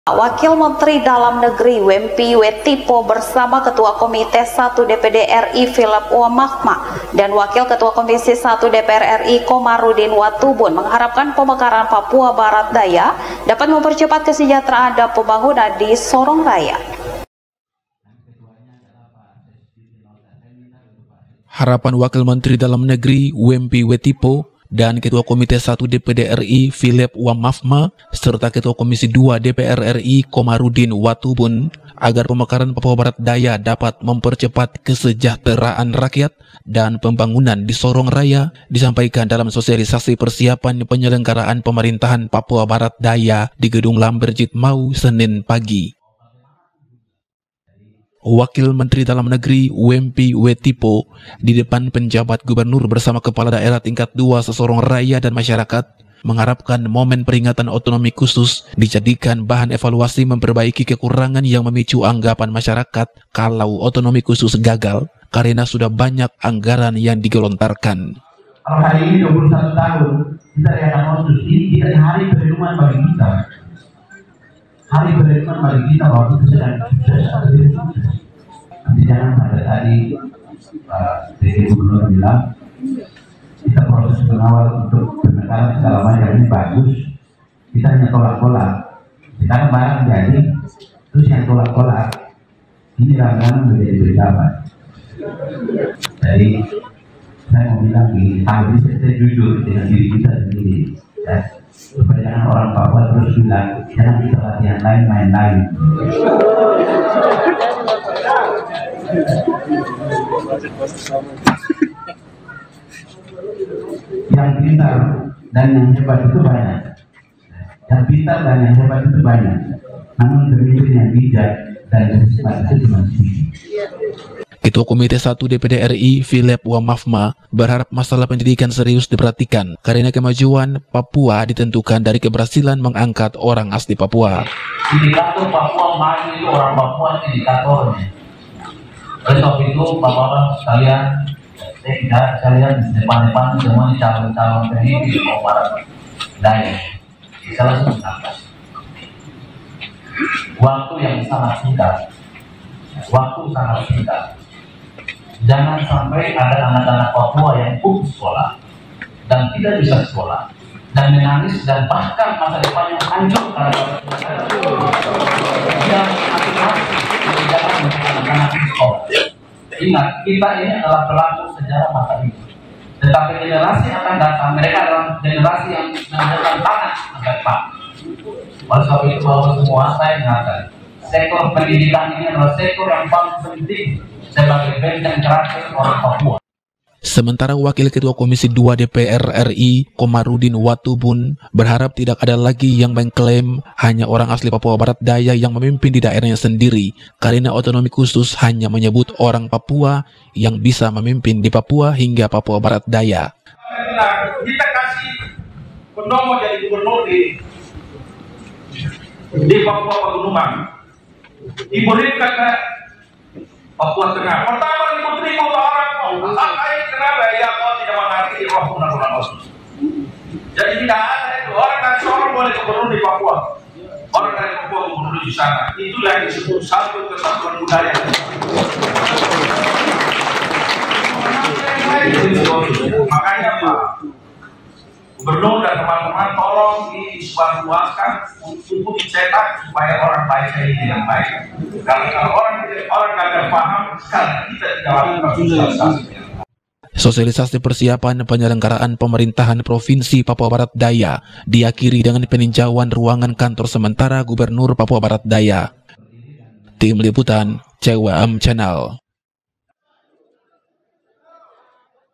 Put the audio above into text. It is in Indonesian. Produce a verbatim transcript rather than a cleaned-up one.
Wakil Menteri Dalam Negeri Wempi Wetipo bersama Ketua Komite satu D P D R I Philip Wamafma dan Wakil Ketua Komisi satu D P R R I Komarudin Watubun mengharapkan pemekaran Papua Barat Daya dapat mempercepat kesejahteraan dan pembangunan di Sorong Raya. Harapan Wakil Menteri Dalam Negeri Wempi Wetipo dan Ketua Komite satu D P D R I Philip Wamafma serta Ketua Komisi dua D P R R I Komarudin Watubun agar pemekaran Papua Barat Daya dapat mempercepat kesejahteraan rakyat dan pembangunan di Sorong Raya disampaikan dalam sosialisasi persiapan penyelenggaraan pemerintahan Papua Barat Daya di Gedung Lamberjit Mau Senin pagi. Wakil Menteri Dalam Negeri Wempi Wetipo di depan penjabat gubernur bersama kepala daerah tingkat dua Sorong Raya dan masyarakat mengharapkan momen peringatan otonomi khusus dijadikan bahan evaluasi memperbaiki kekurangan yang memicu anggapan masyarakat kalau otonomi khusus gagal karena sudah banyak anggaran yang digelontarkan. Kalau hari ini dua puluh satu tahun kita rayakan Agustus ini kita hari perenungan bagi kita. Hari perenungan bagi kita waktu itu sedang sukses. Nanti jangan pada tadi Pak D P Gubernur bilang kita proses pengawal untuk pemekaran segala macam ini bagus, kita hanya tolak-tolak. Sekarang barang jadi, terus yang tolak-tolak ini rangkaian menjadi berjabat. Jadi saya mau bilang begini, tapi saya jujur dengan diri kita sendiri, ya. Supaya jangan orang Papua terus bilang jangan kita latihan lain main lain. Yang pintar dan yang hebat itu banyak. Yang pintar dan yang hebat itu banyak. Namun pemimpin yang bijak dan bersifat itu cuma sedikit. Ketua Komite satu D P D R I Philip Wamafma berharap masalah pendidikan serius diperhatikan karena kemajuan Papua ditentukan dari keberhasilan mengangkat orang asli Papua. Indikator Papua maju itu orang Papua indikatornya. Oleh sebab itu Bapak-bapak sekalian, saya tidak sekalian depan-depan semua ini calon-calon pemimpin di Papua Barat Daya. Bisa langsung menangkap. Waktu yang sangat singkat, waktu sangat singkat. Jangan sampai ada anak-anak Papua yang putus sekolah dan tidak bisa sekolah dan menangis dan bahkan masa depannya hancur karena yang hati-hati jangan anak-anak sekolah. Ingat, kita ini adalah pelaku sejarah masa ini. Tetapi generasi akan datang, mereka adalah generasi yang menggunakan tangan agar Pak. Oleh sebab itu bahwa semua saya ingatkan, sektor pendidikan ini adalah sektor yang paling penting sebagai benteng terakhir orang Papua. Sementara Wakil Ketua Komisi dua D P R R I Komarudin Watubun berharap tidak ada lagi yang mengklaim hanya orang asli Papua Barat Daya yang memimpin di daerahnya sendiri karena otonomi khusus hanya menyebut orang Papua yang bisa memimpin di Papua hingga Papua Barat Daya. Kita kasih Pendomo jadi gubernur di di Papua Pegunungan, diberikan ke Papua Tengah. Pertama diberikan ke orang lain, kenapa ya kau tidak mengerti roh undang-undang khusus? Jadi tidak ada itu orang dari Sorong boleh gubernur di Papua, orang dari Papua gubernur di sana. Itulah yang disebut satu kesatuan budaya. Makanya Pak Gubernur dan teman-teman tolong disebarluaskan untuk dicetak supaya orang baik jadi yang baik. Karena kalau orang orang gagal paham, sekarang kita tidak lakukan sosialisasi. Sosialisasi persiapan penyelenggaraan pemerintahan Provinsi Papua Barat Daya diakhiri dengan peninjauan ruangan kantor sementara Gubernur Papua Barat Daya. Tim Liputan C W M Channel.